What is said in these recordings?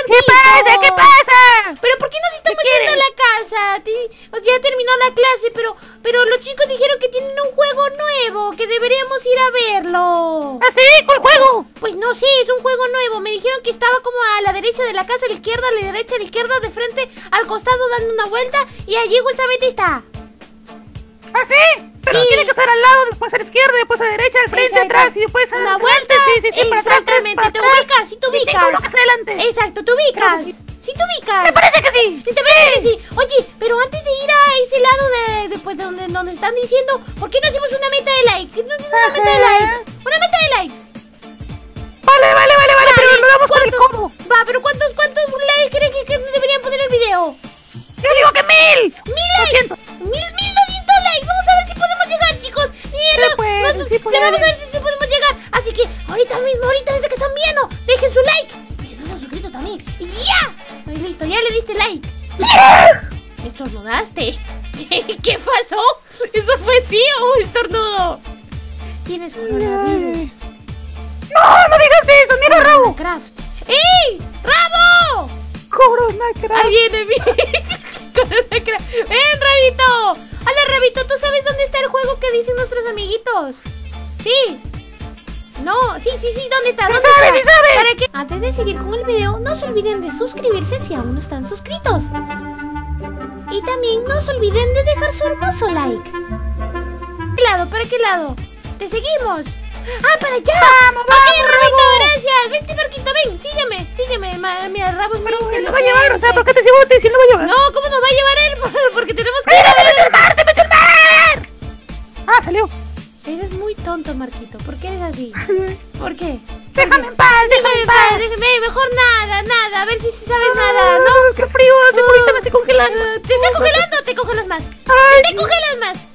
¿Qué pasa? ¿Qué pasa? ¿Pero por qué nos estamos yendo a la casa? Ya terminó la clase, pero los chicos dijeron que tienen un juego nuevo, que deberíamos ir a verlo. ¿Ah, sí? ¿Cuál juego? Pues no sé, es un juego nuevo. Me dijeron que estaba como a la derecha de la casa, a la izquierda, a la derecha, a la izquierda, de frente, al costado, dando una vuelta, y allí justamente está. ¿Ah, sí? Pero sí. tiene que estar al lado, después a la izquierda, después a la derecha, al frente, atrás y después a una vuelta. Sí, exactamente, para te atrás, ubicas, sí te ubicas. Y 5 bloques adelante. Exacto, te ubicas. Sí te ubicas. Me parece que sí. ¿Sí te parece que sí? Oye, pero antes de ir a ese lado de donde están diciendo, ¿por qué no hacemos una meta de likes? Una meta de likes. Una meta de likes. Vale, pero lo damos con el combo. Va, pero ¿cuántos likes crees que deberían poner el video? Yo digo que 1000. 1000 likes. 1200 likes. Vamos a ver si podemos llegar, chicos. Vamos a ver si podemos llegar. Así que ahorita mismo que están viendo, dejen su like. Y si no se han suscrito también. Y ¡ya! Ahí listo, ya le diste like. ¡Yeah! ¿Estornudaste? ¿Qué pasó? ¿Eso fue sí o un estornudo? Tienes coronavirus. No digas eso, mira Rabo. Coronacraft. ¡Ey! ¡Rabo! Coronacraft. Ahí viene, Coronacraft. ¡Ven, Rabito! Hola, Rabito, ¿tú sabes dónde está el juego que dicen nuestros amiguitos? Sí. No, sí, ¿dónde está? Sí sabe. ¿Para qué? Antes de seguir con el video, no se olviden de suscribirse si aún no están suscritos. Y también no se olviden de dejar su hermoso like. ¿Para qué lado? ¡Te seguimos! ¡Ah, para allá! ¡Vamos, Rabito, gracias! Vente, Marquito, ven, sígueme. Mira, Rabo es muy inteligente. Lo va a llevar, o sea, ¿por qué te sigo a ti si lo va a llevar? No, ¿cómo nos va a llevar él? Porque tenemos que ir a ver. ¡Se metió el mar! Ah, salió. Eres muy tonto, Marquito. ¿Por qué eres así? ¿Por qué? Déjame en paz, Déjame, mejor nada. A ver si sabes nada, ¿no? ¡Qué frío! Ahorita me estoy congelando. ¿Te estás congelando o te congelas más? ¡Te congelas más!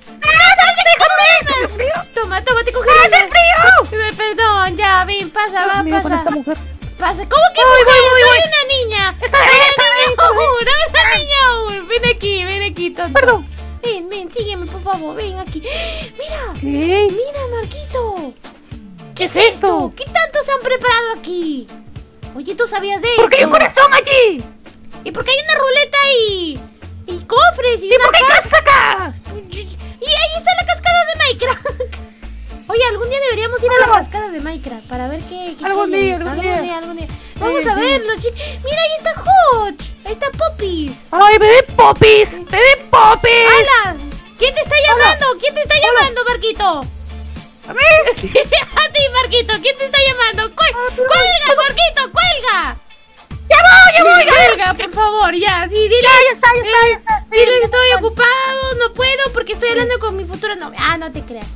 Toma, te congelas. ¡Hace frío! Perdón, ya, ven, pasa. Pasa. ¿Cómo que voy. Soy una niña. Una niña. Ven aquí, tonto. Perdón. Ven, sígueme, por favor, ven aquí. Mira. ¿Qué? Mira, Marquito. ¿Qué es esto? ¿Qué tanto se han preparado aquí? Oye, ¿tú sabías de esto? ¿Por qué hay un corazón allí? ¿Y por qué hay una ruleta ahí? Y cofres ¿Y por qué hay casas acá? Y ahí está la cascada de Minecraft. Oye, algún día deberíamos ir a la cascada de Minecraft para ver qué algún día. Vamos a verlo, chicos. Mira, ahí está Hodge. Ahí está Popis. ¡Ay, bebé Popis! ¡Hala! ¿Quién te está llamando? ¿Quién te está llamando, Marquito? ¿A mí? Sí, a ti, Marquito. ¿Quién te está llamando? ¡Cuelga, Marquito! ¡Cuelga! ¡Ya voy! Cuelga, por favor, ya. Sí, dile. Ya está. Dile que estoy ocupado, no puedo porque estoy hablando con mi futuro novio. Ah, no te creas.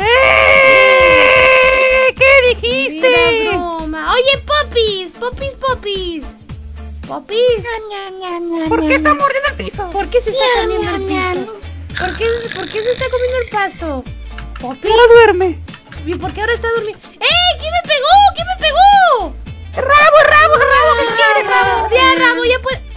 ¿Qué dijiste? Mira, broma. Oye, Popis. ¿Popis? ¿Por qué está mordiendo el piso? ¿Por qué se está comiendo el piso? ¿Por qué se está comiendo el pasto? ¿Popis? No duerme. ¿Y por qué ahora está durmiendo? ¿Quién me pegó? ¡Rabo! ¿Qué quieres, Rabo? Ya, Rabo, ya puede.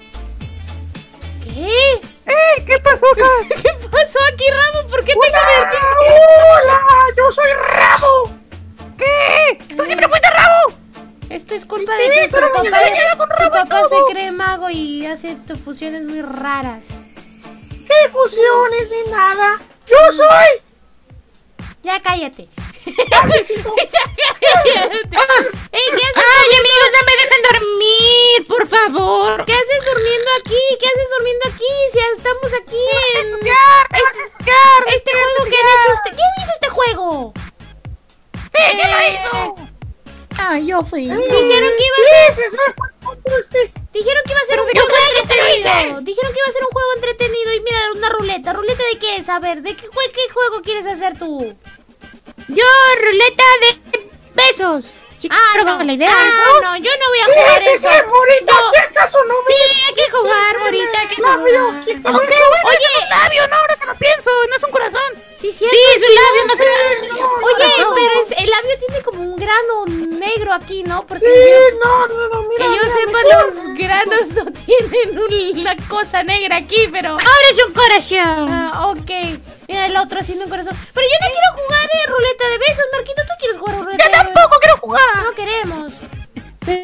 ¿Qué? ¿Qué pasó acá? ¿Qué pasó aquí, Rabo? ¿Por qué te convertiste? ¡Hola! ¡Yo soy Rabo! ¿Qué? ¿Tú siempre fuiste Rabo? Esto es culpa de que su papá se cree mago y hace fusiones muy raras. ¿Qué fusiones ni nada? ¡Yo soy! Ya cállate. ¡Ay, sí! ¿Qué haces? ¡Ay, amigos, no me dejan dormir, por favor! ¿Qué haces durmiendo aquí? Si estamos aquí en... ¡Ensuciar! Este juego que han hecho usted. ¿Quién hizo este juego? ¡Sí, ¿quién lo hizo? Ay, yo fui. Dijeron que iba a ser... Dijeron que iba a ser un juego entretenido. Dijeron que iba a ser un juego entretenido. Y mira, una ruleta. ¿Ruleta de qué es? A ver, ¿de qué juego quieres hacer tú? Yo, ruleta de besos. Sí, no. La idea. No, yo no voy a jugar eso. Morita, ¿qué acaso no me... Sí, hay que jugar, Morita, hay que jugar. Oye, es un labio, no, ahora que lo pienso, no es un corazón. Sí, es un labio, no sé. Oye, pero el labio tiene como un grano negro aquí, ¿no? Porque mira. Que yo sepa, los granos no tienen una cosa negra aquí, pero... Ahora es un corazón. Ok. Mira el otro haciendo un corazón. Pero yo no quiero jugar ruleta de besos, Marquito. ¿Tú quieres jugar ruleta de besos? Yo tampoco quiero jugar. No queremos.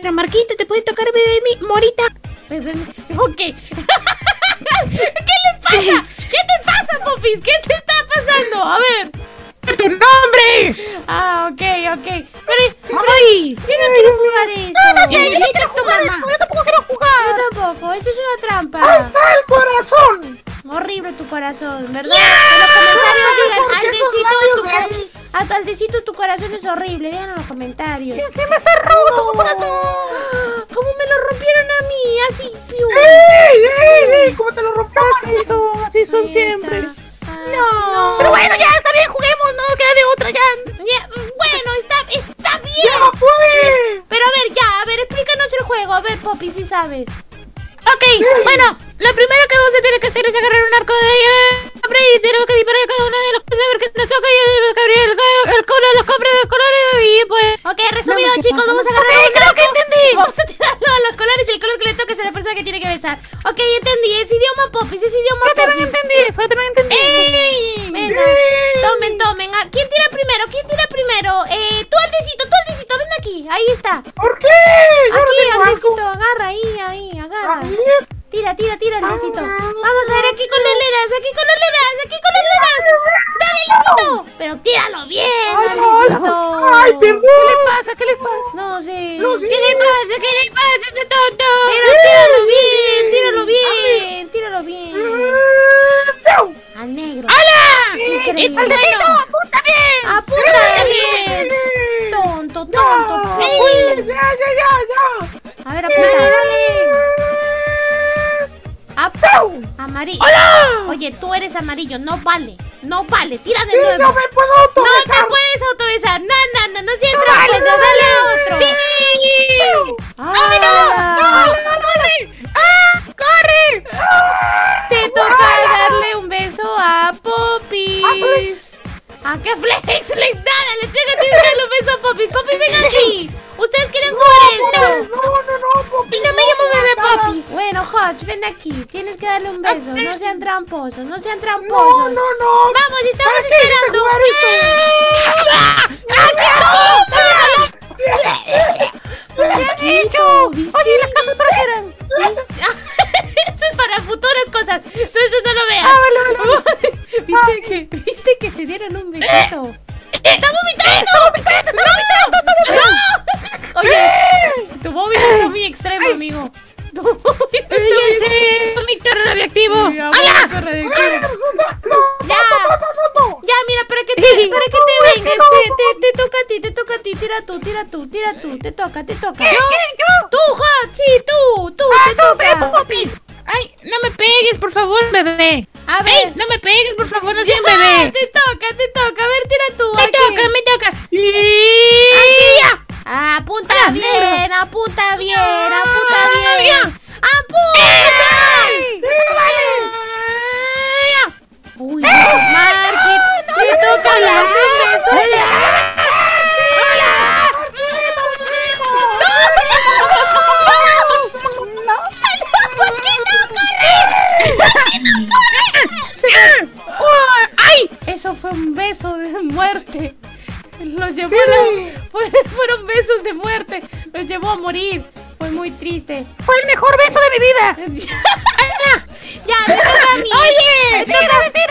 Mira, Marquito, te puede tocar bebé Morita. Ok. ¿Qué le pasa? ¿Qué te pasa, Popis? ¿Qué te está pasando? A ver. ¡Tu nombre! Ah, ok. Pero ¡Ay! yo no quiero jugar eso. No sé, yo tu mamá. Yo tampoco quiero jugar. Yo tampoco. Esto es una trampa. ¡Ahí está el corazón! Horrible tu corazón, ¿verdad? En los comentarios digan, Aldecito, tu corazón es horrible. Digan en los comentarios. ¡Encima está roto tu corazón! ¿Cómo me lo rompieron a mí? Así, piu. ¡Ey! ¿Cómo te lo rompió? Así son siempre. No. Pero bueno, ya está bien, juguemos, no queda de otra ya. Bueno, está bien. ¡Ya pues! Pero a ver, explícanos el juego. A ver, Poppy, si sabes. Ok, bueno, lo primero que vamos a tener que hacer es agarrar un arco de cofre y tenemos que disparar a cada uno de los cofres a ver qué nos toca y tenemos que abrir el cobre de los cofres de los colores y pues... Ok, resumido, chicos, vamos a agarrar un creo arco. que entendí. Vamos a tirarlo a los colores y el color que le toque es a la persona que tiene que besar. Ok, entendí, es idioma Poppy, es idioma Yo también Poppy. entendí eso, yo también entendí. ¡Ey! Venga, tomen. Ah, ¿quién tira primero? Tú, Aldecito, ven aquí. Ahí está. ¿Por qué? Aquí, Aldecito, agarra, ahí, agarra. Tira, Aldecito. Vamos a ver aquí con los ledas. ¡Dale, Aldecito! Pero tíralo bien, Aldecito. ¡Ay, perdón! ¿Qué le pasa? No sé. ¿Qué le pasa, este tonto? Pero tíralo bien. Al negro. ¡Hala! Increíble. ¡Aldecito, apunta bien! ¡Apunta bien! Tonto. ¡Uy! ¡Ya! A ver, apunta. Amarillo. ¡Hola! Oye, tú eres amarillo, no vale, tira de ¡Sí, nuevo. no me puedo No te autobesar! puedes autobesar, no seas tramposo, dale a otro. ¡Sí! Ah, ¡Corre! Te toca darle un beso a Popis. ¿A qué Flex? Nada, le tengo que darle un beso a Popis. Popis, ven aquí. ¿Ustedes quieren jugar esto? No, Poppy. Y no me llamo bebé Popis. Bueno, Hodge, ven aquí. Tienes que darle un beso. No sean tramposos, No. Vamos, estamos ¿Sabes qué? esperando. Jugar Marquito, ¿viste? Oye, las casas para qué eran. Eso es para futuras cosas. Entonces no lo veas. Vale. ¿Viste que se dieron un besito? ¡Está vomitando! ¡No! Oye, tu vómito está muy extremo, amigo. Tu vómito está muy ¡Ese vómito radioactivo! ¡Hala! ¡Hala! Ya, mira, para que te vengas, te toca a ti, tira tú, te toca. ¿Yo? Tú, Hot, sí, tú, te toca. Popis! ¡Ay, no me pegues, por favor, bebé! A ver. ¡Ey, no me pegues, por favor, no soy un bebé! Te toca, a ver, tira tú. ¡Me aquí. toca! Apunta Ah, bien, negro. apunta bien. ya. ¡Apunta! ¡Eso no vale! Uy, Marky, te toca darte un beso. ¡Ay! Eso fue un beso de muerte. Los llevó Sí. fueron besos de muerte. Los llevó a morir. Fue muy triste. ¡Fue el mejor beso de mi vida! Ya, me toca a mí. Oye, me toca a mí.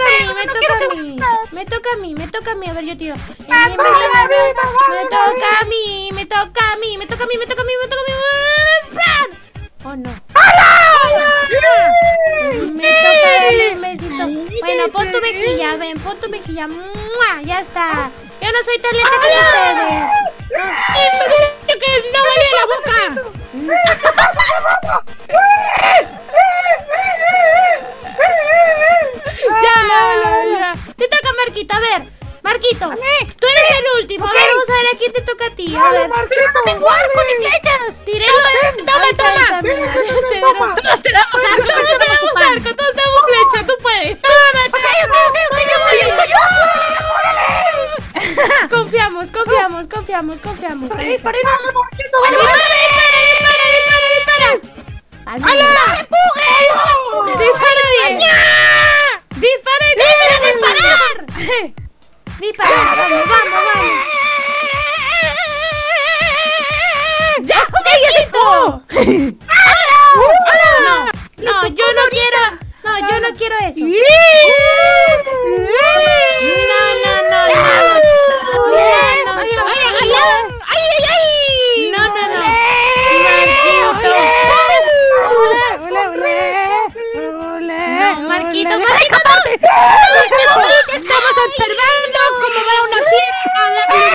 A ver, yo tiro. Me toca a mí. Oh, no. Me toca darle un besito. Bueno, pon tu mejilla, ven, pon tu mejilla. ¡Mua! Ya está. Yo no soy tan lenta como ustedes. ¡Y me hubiera dicho que no valía la boca! Ya. Te toca, Marquito. A ver, Marquito. Tú eres el último. A ver, vamos a ver a quién te toca a ti. A ver. ¡Tengo arco ni flechas! Tiremos. ¡Toma! ¡Todos te damos arco! Todos damos flecha. Tú puedes. Confiamos. ¡Dispara! Al menos. Dispara bien. Dispara y déjame disparar. Dispara, vamos. ¡Ya! No, yo no quiero. No, yo no quiero eso. No. Marquito, no. Estamos observando cómo va una fiesta.